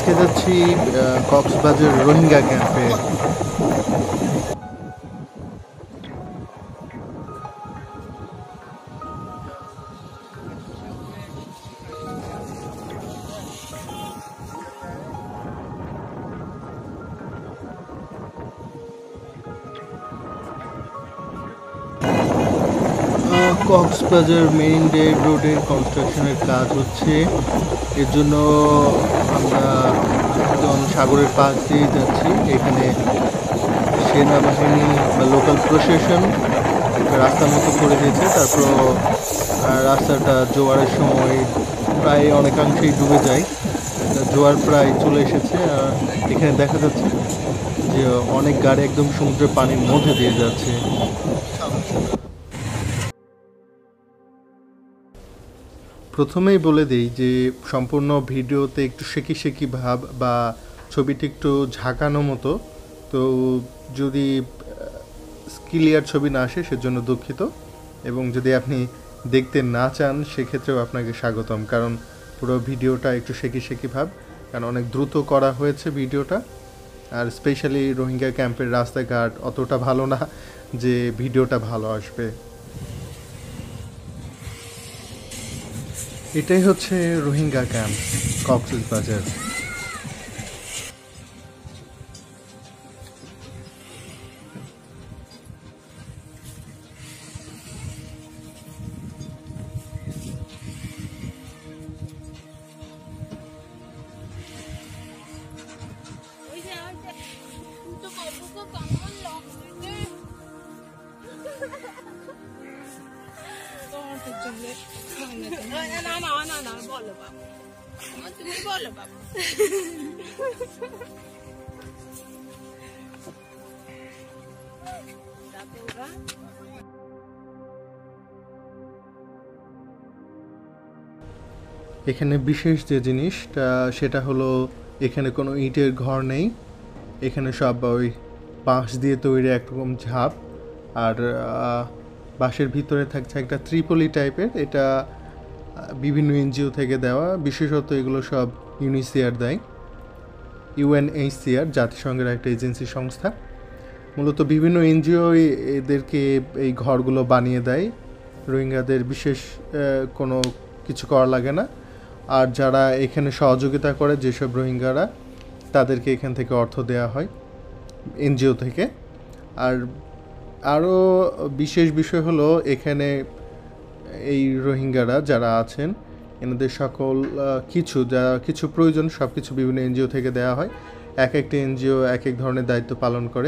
আজকে যাচ্ছি কক্সবাজার রোহিঙ্গা ক্যাম্পে। কক্সবাজার মেইন ড্রাইভ রোডের কনস্ট্রাকশনের কাজ হচ্ছে, এর জন্য আমরা একদম সাগরের পাশ দিয়ে যাচ্ছি। এখানে সেনাবাহিনী বা লোকাল প্রশাসন একটা রাস্তার মতো করে দিয়েছে। তারপর রাস্তাটা জোয়ারের সময় প্রায় অনেকাংশেই ডুবে যায়। জোয়ার প্রায় চলে এসেছে। আর এখানে দেখা যাচ্ছে যে অনেক গাড়ি একদম সমুদ্রের পানির মধ্যে দিয়ে যাচ্ছে। প্রথমেই বলে দিই যে সম্পূর্ণ ভিডিওতে একটু শেকি ভাব বা ছবিটি একটু ঝাঁকানো মতো, তো যদি ক্লিয়ার ছবি না আসে সেজন্য দুঃখিত। এবং যদি আপনি দেখতে না চান সেক্ষেত্রেও আপনাকে স্বাগতম, কারণ পুরো ভিডিওটা একটু শেকি ভাব, কারণ অনেক দ্রুত করা হয়েছে ভিডিওটা। আর স্পেশালি রোহিঙ্গা ক্যাম্পের রাস্তাঘাট অতটা ভালো না যে ভিডিওটা ভালো আসবে। এটাই হচ্ছে রোহিঙ্গা ক্যাম্প কক্সবাজার। এখানে বিশেষ যে জিনিসটা সেটা হলো এখানে কোনো ইটের ঘর নেই। এখানে সব ওই বাঁশ দিয়ে তৈরি একরকম ঝাপ, আর বাঁশের ভিতরে থাকছে একটা ত্রিপলি টাইপের। এটা বিভিন্ন এনজিও থেকে দেওয়া, বিশেষত এগুলো সব ইউনিসিআর দেয়। UNHCR জাতিসংঘের একটা এজেন্সি সংস্থা। মূলত বিভিন্ন এনজিও এদেরকে এই ঘরগুলো বানিয়ে দেয়। রোহিঙ্গাদের বিশেষ কোনো কিছু করা লাগে না। আর যারা এখানে সহযোগিতা করে যেসব রোহিঙ্গারা, তাদেরকে এখান থেকে অর্থ দেওয়া হয় এনজিও থেকে। আর আরও বিশেষ বিষয় হলো এখানে এই রোহিঙ্গারা যারা আছেন এনাদের সকল কিছু প্রয়োজন সব কিছু বিভিন্ন এনজিও থেকে দেওয়া হয়। এক একটা এনজিও এক এক ধরনের দায়িত্ব পালন করে।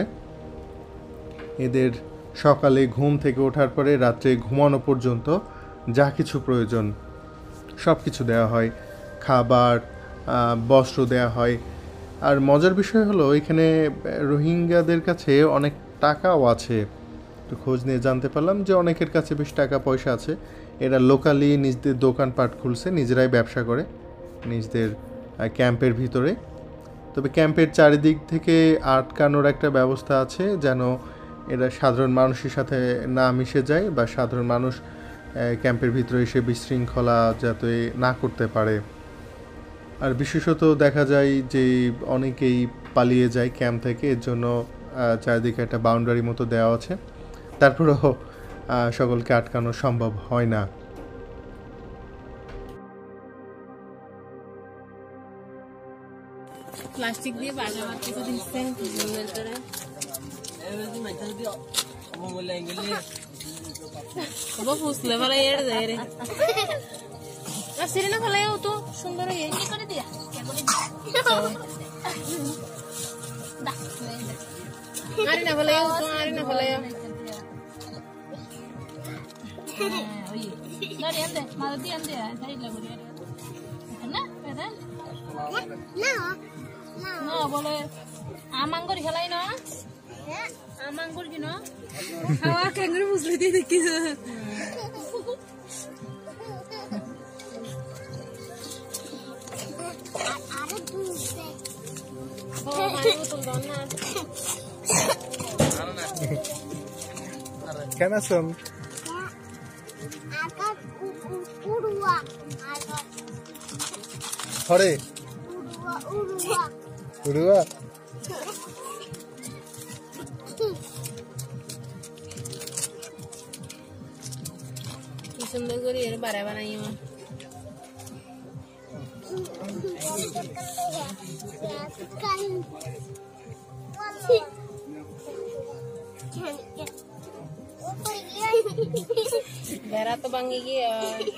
এদের সকালে ঘুম থেকে ওঠার পরে রাত্রে ঘুমানো পর্যন্ত যা কিছু প্রয়োজন সব কিছু দেওয়া হয়, খাবার, বস্ত্র দেওয়া হয়। আর মজার বিষয় হলো এখানে রোহিঙ্গাদের কাছে অনেক টাকাও আছে। একটু খোঁজ নিয়ে জানতে পারলাম যে অনেকের কাছে বেশ টাকা পয়সা আছে। এরা লোকালি নিজেদের দোকানপাট খুলছে, নিজেরাই ব্যবসা করে নিজেদের ক্যাম্পের ভিতরে। তবে ক্যাম্পের চারিদিক থেকে আটকানোর একটা ব্যবস্থা আছে, যেন এরা সাধারণ মানুষের সাথে না মিশে যায় বা সাধারণ মানুষ ক্যাম্পের ভিতরে এসে বিশৃঙ্খলা যাতে না করতে পারে। আর বিশেষত দেখা যায় যে অনেকেই পালিয়ে যায় ক্যাম্প থেকে, এর জন্য চারিদিকে একটা বাউন্ডারি মতো দেওয়া আছে। তারপরেও সকলকে আটকানো সম্ভব হয় না। প্লাস্টিক দিয়ে বাজার কিছু দিচ্ছেন ফুসলে ফেলাই এর যায় রে সিরিনা ফেলাইও তো সুন্দর করে দিয়া আরে না ফেলাইও তো আরে না ফেলাইও Dari ande, malati ande, dari lagu dia. Na, pedan? No, no. No, boleh. Amanggur khalai no? Ya. Amanggur gino? Hawa kangur musli di dikit. Ada dua. Oh, malu tuh dona. Kanasam. হরে উড়ুয়া কি সুন্দর করে এর বাড়া বানাই বেড়া তো ভাঙে গিয়ে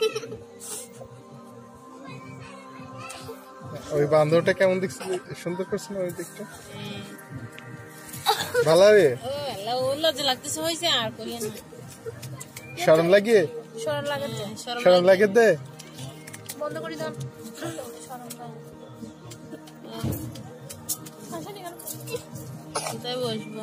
ওই বান্দরটা কেমন দেখছিস সুন্দর করছে না ওই দিকটা ভালো রে লজ্জা লাগতেছে হয়েছে আর করি না শরম লাগে শরম লাগে দে বন্ধ করি দাও বসবো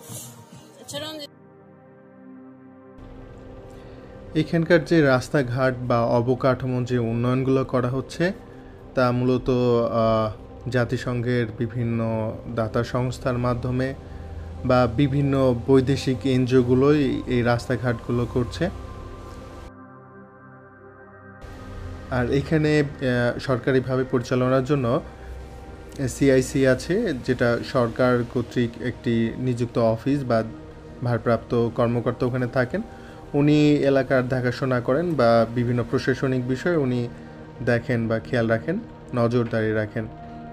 এখানকার যে রাস্তাঘাট বা অবকাঠামো যে উন্নয়নগুলো করা হচ্ছে তা মূলত জাতিসংঘের বিভিন্ন দাতা সংস্থার মাধ্যমে বা বিভিন্ন বৈদেশিক এনজিওগুলোই এই রাস্তাঘাটগুলো করছে। আর এখানে সরকারিভাবে পরিচালনার জন্য সিআইসি আছে, যেটা সরকার কর্তৃক একটি নিযুক্ত অফিস বা ভারপ্রাপ্ত কর্মকর্তা ওখানে থাকেন। উনি এলাকার দেখাশোনা করেন বা বিভিন্ন প্রশাসনিক বিষয় উনি দেখেন বা খেয়াল রাখেন, নজরদারি রাখেন।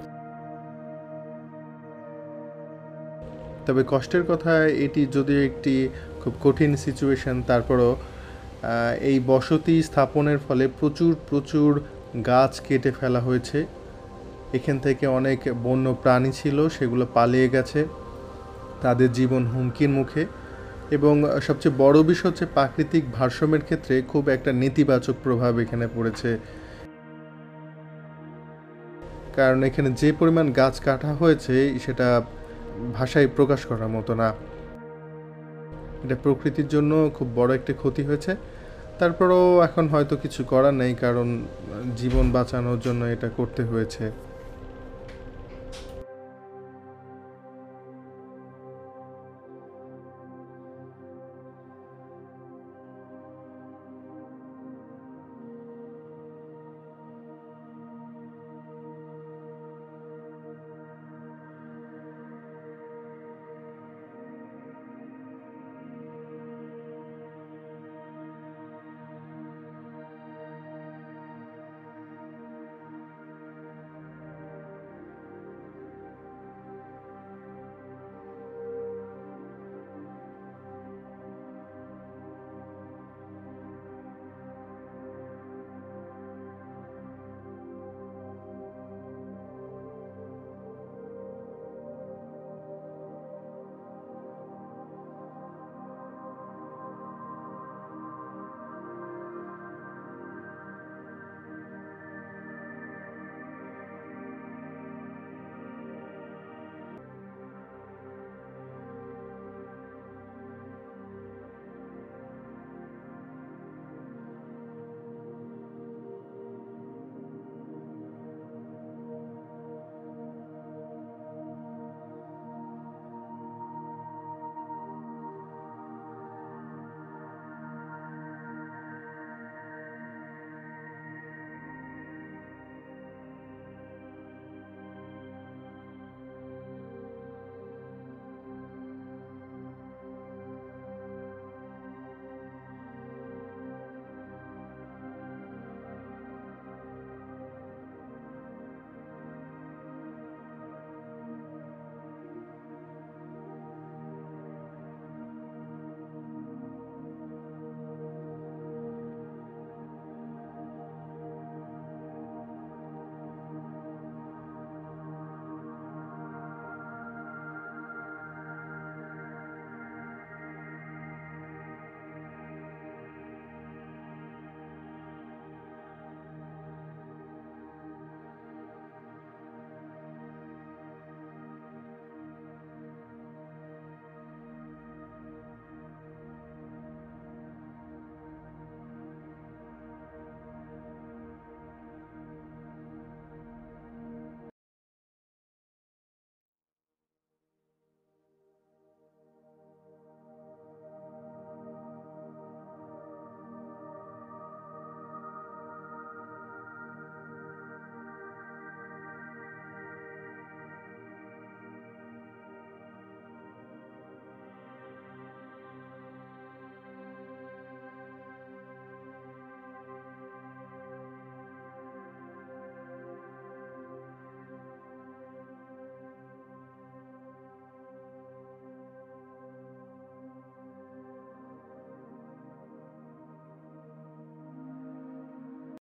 তবে কষ্টের কথা, এটি যদিও একটি খুব কঠিন সিচুয়েশন, তারপরও এই বসতি স্থাপনের ফলে প্রচুর গাছ কেটে ফেলা হয়েছে। এখান থেকে অনেক বন্য প্রাণী ছিল, সেগুলো পালিয়ে গেছে, তাদের জীবন হুমকির মুখে। এবং সবচেয়ে বড় বিষয় হচ্ছে প্রাকৃতিক ভারসাম্যের ক্ষেত্রে খুব একটা নেতিবাচক প্রভাব এখানে পড়েছে, কারণ এখানে যে পরিমাণ গাছ কাটা হয়েছে সেটা ভাষায় প্রকাশ করার মতো না। এটা প্রকৃতির জন্য খুব বড় একটা ক্ষতি হয়েছে। তারপরেও এখন হয়তো কিছু করার নেই, কারণ জীবন বাঁচানোর জন্য এটা করতে হয়েছে।